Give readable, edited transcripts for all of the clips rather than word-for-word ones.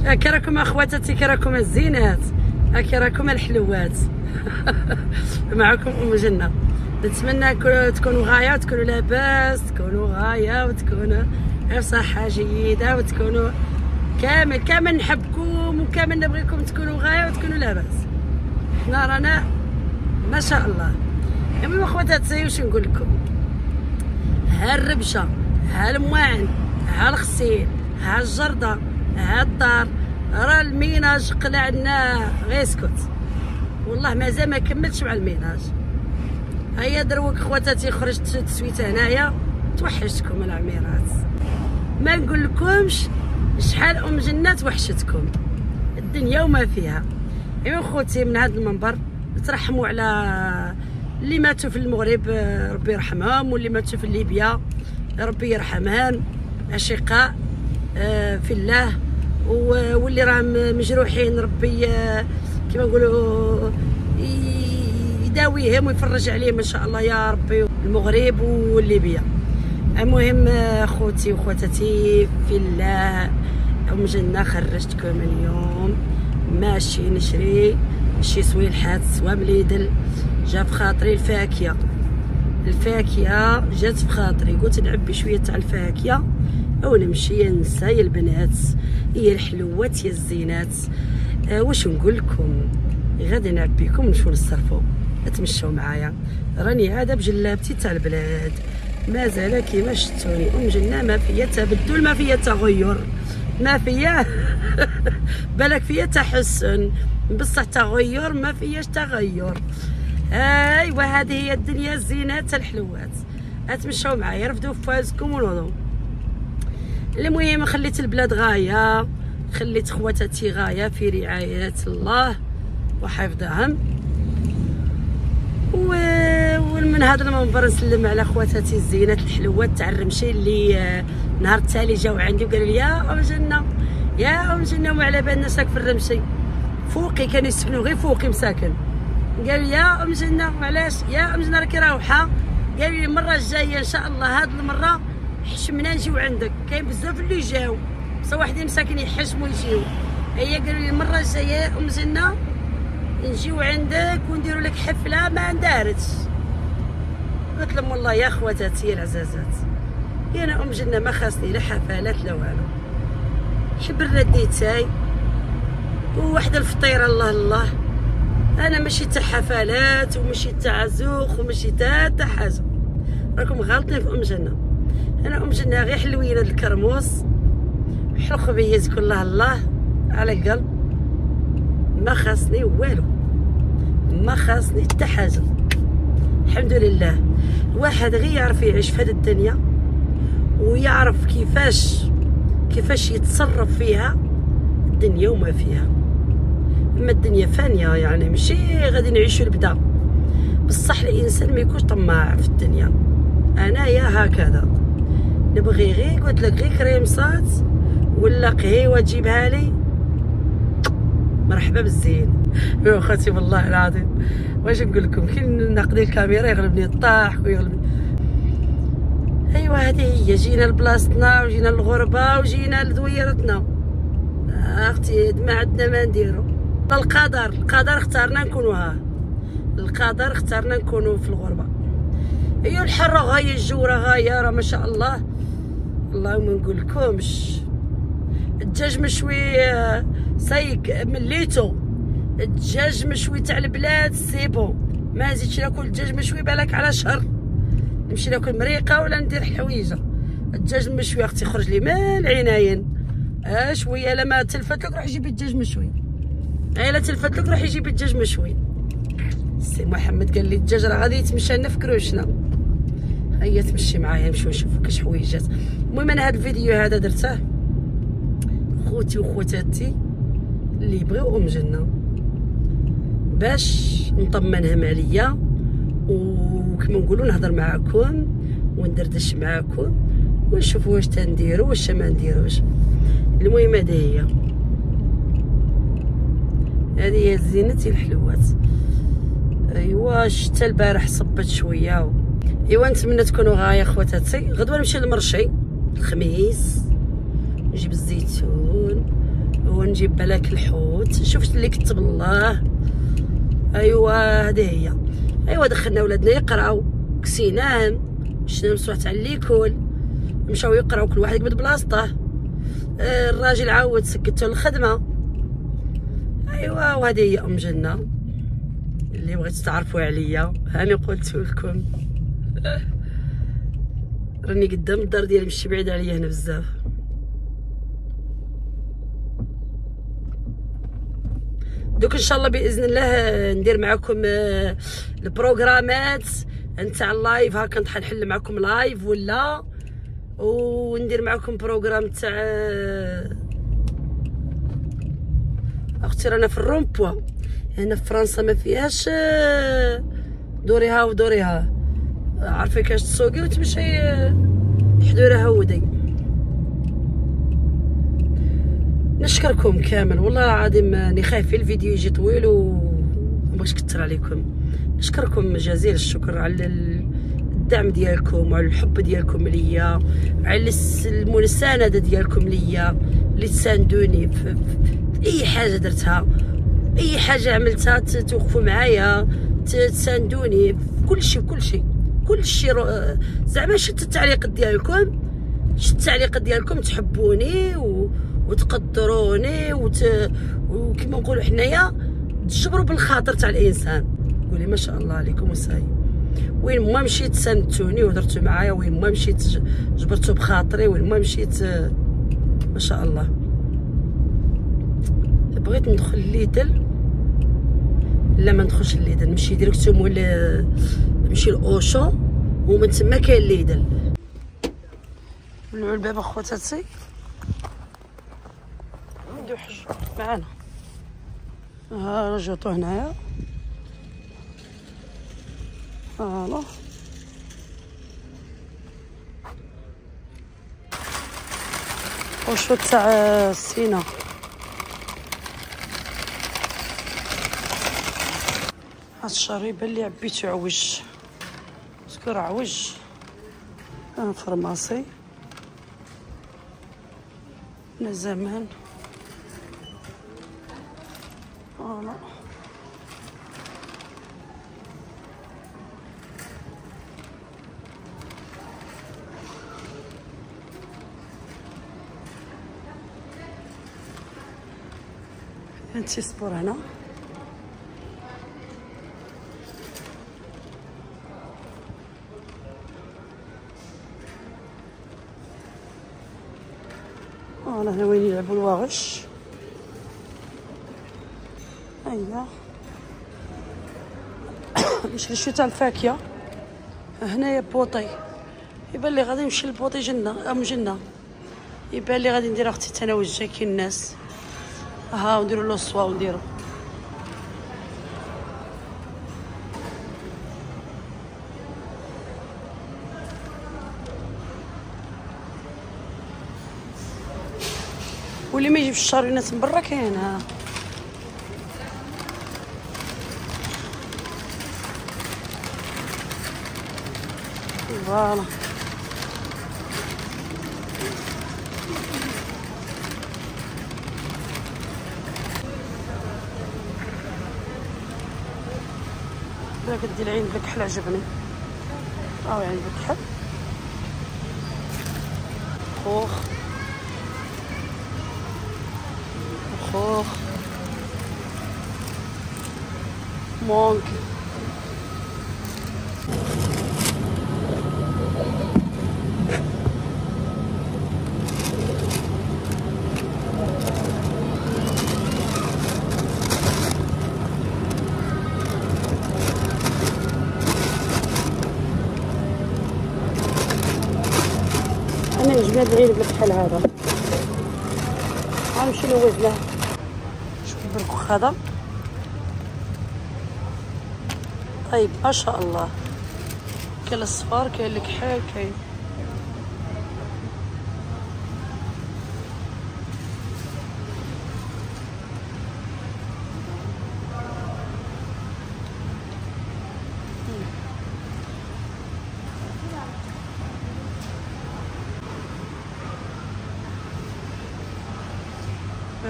هاكا راكم اخواتاتي، كي راكم الزينات، هاكا راكم الحلوات. معكم ام جنة. نتمنى تكونوا غايه وتكونوا لاباس، تكونوا غايه وتكونوا بصحه جيده، وتكونوا كامل نحبكم وكامل نبغيكم تكونوا غايه وتكونوا لاباس. حنا رانا ما شاء الله. المهم اخواتاتي واش نقول لكم، ها الربشه، ها المواعن، ها الغسيل، ها الجرده، ها الدار، راه الميناج قلعنا غير اسكت. والله مازال ما كملتش مع الميناج. هيا دروك خواتاتي خرجت تسويته هنايا، توحشتكم العميرات. ما نقول لكمش شحال ام جنة توحشتكم الدنيا وما فيها. ايوا خوتي من هذا المنبر ترحموا على اللي ماتوا في المغرب، ربي يرحمهم، واللي ماتوا في ليبيا ربي يرحمهم، اشقاء في الله، واللي راهم مجروحين ربي كما نقولوا يداويهم ويفرج عليهم ان شاء الله يا ربي، المغرب والليبيا. المهم خوتي وخواتاتي في الله، ام جنة خرجتكم اليوم ماشي نشري شي سويلحات سوا مليدل. جا في خاطري الفاكهه جات في خاطري، قلت نعبي شويه تاع الفاكهه ونمشي ننسى يا البنات يا الحلوات يا الزينات. واش نقول لكم، غادي نعبيكم نمشيو نصرفوا، تمشوا معايا. راني عاده بجلابتي تاع البلاد، مازال كيما شفتوني. ام جنة ما فيا تبدل، ما فيا تغير، ما فيا بالك فيا تحسن، بصح تغير ما فياش تغير. ايوا هذه هي الدنيا الزينات الحلوات. اتمشوا معايا، رفدوا فازكم ونوضوا. المهم خليت البلاد غايه، خليت خواتاتي غايه في رعايه الله وحفظهم. ومن هذا المنبر نسلم على خواتاتي الزينات الحلوات تاع الرمشي اللي نهار التالي جاو عندي وقالوا لي يا ام جنة، يا ام جنة وعلى بالنا ساك في الرمشي فوقي، كانوا يسكنوا غير فوقي مساكن. قالوا يا ام جنة وعلاش يا ام جنة راكي راوحه، قالوا لي المره الجايه ان شاء الله هاد المره حشمنا نجيو عندك. كاين بزاف اللي جاو بصح واحدين مساكن يحشموا يجيو. هي قالوا لي المره الجايه ام جنة نجيو عندك ونديروا لك حفله ما ندارتش. قلت لهم والله يا خواتاتي العزازات، انا ام جنة ما خاصني لا حفلات لا والو، حبر رديتاي وواحده الفطيره الله الله. انا ماشي تاع حفلات وماشي تاع زوخ وماشي تاع حاجه، راكم غالطين في ام جنة. انا ام جنة غير حلوينه الكرموس حلق بيتك الله الله على القلب، ما خاصني والو، ما خاصني حتى حاجه. الحمد لله الواحد غير يعرف يعيش في هذه الدنيا ويعرف كيفاش يتصرف فيها الدنيا وما فيها. اما الدنيا فانيه يعني ماشي غادي نعيشوا البدا، بصح الانسان ما يكونش طماع في الدنيا. انايا هكذا نبغي غير قلت لك غير كريمصات ولا قهيوه تجيبها لي مرحبا بالزين. يا اخوتي والله العظيم واش نقول لكم، كي نقضي الكاميرا يغلبني الطاح ويغلبني. ايوا هذه هي، جينا لبلاصتنا وجينا للغربه وجينا لدويرتنا. اختي ما عندنا ما نديرو. القدر اختارنا نكونوا القدر اختارنا نكونوا في الغربه. ايوا الحره غايه، الجوره غايه، راه ما شاء الله. اللهم نقول لكمش الدجاج مشوي سايق مليتو، الدجاج مشوي تاع البلاد سيبو، ما نزيدش ناكل دجاج مشوي بالك على شهر، نمشي ناكل مريقه ولا ندير حويجه. الدجاج المشوي اختي خرج لي من العناين. شويه لما تلفت لك روح جيبي الدجاج مشوي، لا تلفت لك روح جيبي الدجاج مشوي. سي محمد قال لي الدجاج راه غادي يتمشى لنا في كروشنا. هيا تمشي معايا نمشيو نشوفو كاش حويجات. المهم انا هذا الفيديو هذا درته خوتي وخواتاتي اللي يبغيو ام جنة باش نطمنهم عليا، وكما نقولوا نهضر معاكم وندردش معاكم ونشوفوا واش تنديروا واش ما نديروش. المهم هذه هي الزينات الحلوات. ايوا الشتا البارح صبت شويه. ايوا نتمنى تكونوا غايه خواتاتي. غدوه نمشي للمرشي الخميس نجيب الزيتون ونجيب بالك الحوت. شفت اللي كتب الله. ايوا هذه هي. ايوا دخلنا ولادنا يقراو، كسيناهم، مشينا نمسحوا على الليكول، مشاو يقراو كل واحد يقبض بلاصته. الراجل عاود سكتو الخدمه. ايوا وهذه هي ام جنه اللي بغيتو تعرفوا عليا. هاني قلت لكم راني قدام الدار ديالي، ماشي بعيد عليا هنا بزاف. دوك ان شاء الله باذن الله ندير معكم البروغرامات نتاع اللايف. هاكا نحل معكم لايف ولا وندير معكم بروغرام تاع اختي. رانا في الرومبوا هنا في فرنسا، ما فيهاش دوريها ودوريها. عارفه كاش تسوقي وتمشي حدورها ودي. نشكركم كامل والله العظيم. راني خايفه الفيديو يجي طويل ومبغيتش نكثر عليكم. نشكركم جزيل الشكر على الدعم ديالكم وعلى الحب ديالكم ليا، على المسانده ديالكم ليا، اللي تساندوني في اي حاجه درتها، اي حاجه عملتها توقفوا معايا، تساندوني في كل شيء زعما شفت التعليقات ديالكم تحبوني وتقدروني وكما نقولوا حنايا تجبروا بالخاطر تاع الانسان. قولي ما شاء الله عليكم وصاي. وين ما مشيت ساندتوني وهضرتوا معايا، وين ما مشيت جبرتوا بخاطري، وين ما مشيت ما شاء الله. بغيت ندخل ليدل، لا ما ندخلش ليدل، نمشي ديريكتوم ولا نمشي لاوشو ومن تما كاين ليدل. نولعوا الباب اخواتاتي، نديو حج معانا. ها رجعتو هنايا. فوالا اوشو تاع سينا. هاد الشهر يبان لي عبيتو عوج، سكر عوج. فرماسي من زمان. فوالا هانتي سبور هنا. هنا وين يلعبوا الواغش. هيا نشري شويه تاع الفاكهه. هنايا بوطي، يبان لي غادي نمشي لبوطي جنه ام جنه. يبان لي غادي ندير اختي تناوج جاي كاين الناس. ها ونديرو له الصوا ونديرو. واللي ما يجيبش الشارينات من برا كاين. ها فوالا داك دير العين بالكحل عجبني. عين بالكحل خوخ مونك. انا عجبني هاد العين بالكحل هذا. غنمشي نوز له. شوف البركوخ هذا طيب ما شاء الله. كاين الصفار، كاين الكحل، كاين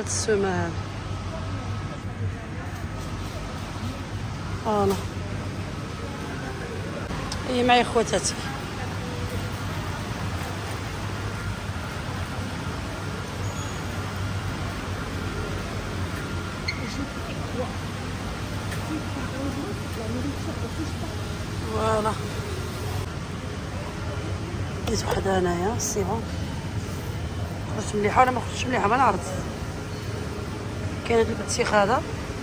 هاد السومه هذا. فوالا هي معايا خواتاتي. فوالا لقيت وحده هنايا سي بون. خرجت مليحه ولا ما خرجتش مليحه ما نعرف. كاين هاد البتيخ هذا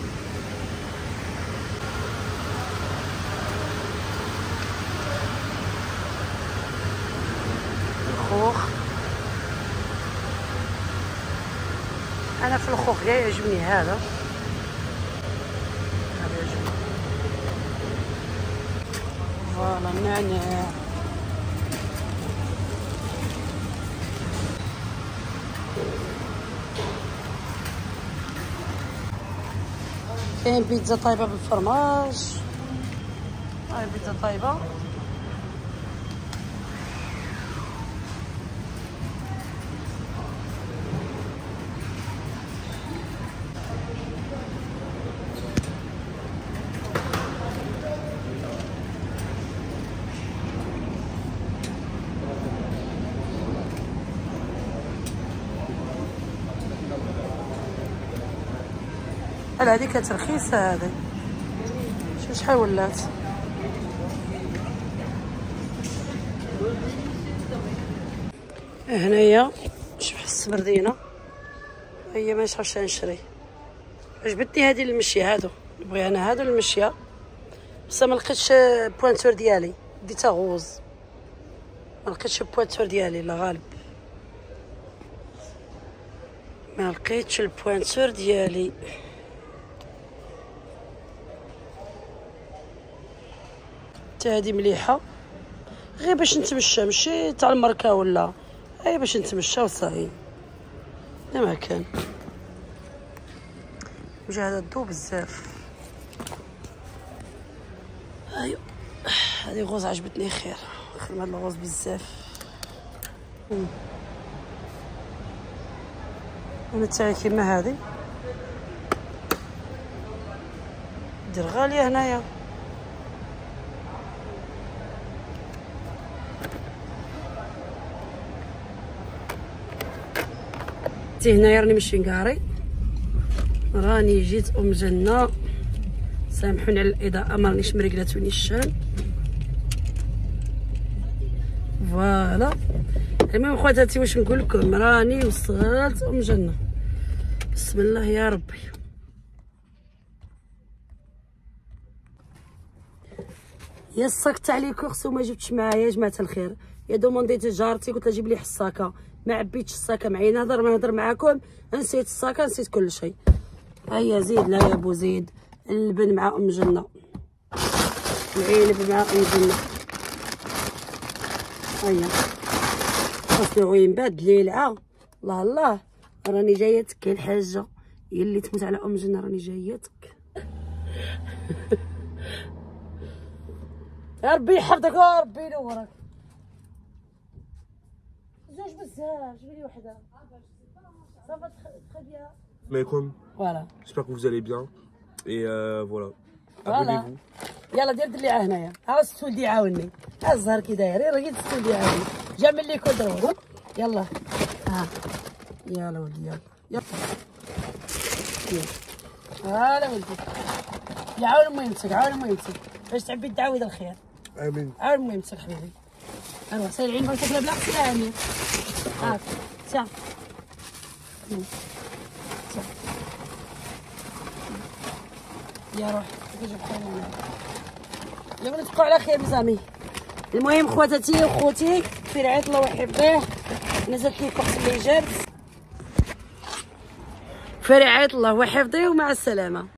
الخوخ. انا في الخوخ كاع يعجبني هذا يعجبني. فوالا النعناع. كاين بيتزا طايبه بالفرماج. هاي بيتزا طايبه. لا هذيك كانت رخيصه هذه. شوف شحال ولات. هنايا شوف السبردينه هي ما نعرفش نشري. عجبتني هذه المشيه هادو نبغي انا هادو المشيه بصح ما لقيتش بوانتور ديالي. ديتها غوز ما لقيتش بوانتور ديالي لا غالب. ما لقيتش البوانتور ديالي. حتى هادي مليحه غير باش نتمشى ماشي تاع الماركه ولا هي باش نتمشى وصاي. لا ما كان وجه هذا الضو بزاف. ايوا هذه غوز عجبتني خير من هاد الغوز بزاف. انا تاعي كيما هذه دير غاليه هنايا. هنايا راني ماشي نقاري. راني جيت ام جنه سامحوني على الاضاءه ما رانيش مريقلات ونيشان. فوالا المهم خواتاتي واش نقول لكم راني وصلت ام جنه. بسم الله يا ربي. يا الصاك تاع لي كورس وما جبتش معايا يا جماعه الخير. يا دومونديت جارتي قلت لها جيب لي حصاكه ما عبيتش الساكه معايا. نهضر معاكم نسيت الساكه نسيت كل شيء. هيا زيد لا يا بو زيد. اللبن مع ام جنه العنب مع ام جنه. هيا خاصني غوين بعد ليلعه. الله الله راني جايتك يا الحاجه يلي تموت على ام جنه راني جايتك. يا ربي يحفظك يا ربي ينورك. زوج بزاف جيب لي وحده صافا تخبيها. عليكم. Voilà. J'espère que vous allez bien. Et voilà. Abonnez-vous. يلا دير اللي هنايا. ها السولدي عاوني. ها الزهر كي داير رقيت السولدي عاوني. جا من لي كودرو. يلا. ها. يلا ولدي يلا. يلا. هلا ولدي. يعاون ما يمسك عاون ما يمسك. باش تعبي الدعوه الخير. امين. عاون ما يمسك حبيبي. ايوا سير العين بغيت تاكلها بالعكس لا هانيه. هاك. سا. يا روح يا بغيت تبقاو على خير مزامي. المهم خواتاتي وخوتي في رعايه الله ويحفظيه. نزلت لي كورس اللي جات في رعايه الله وحفظه ومع السلامه.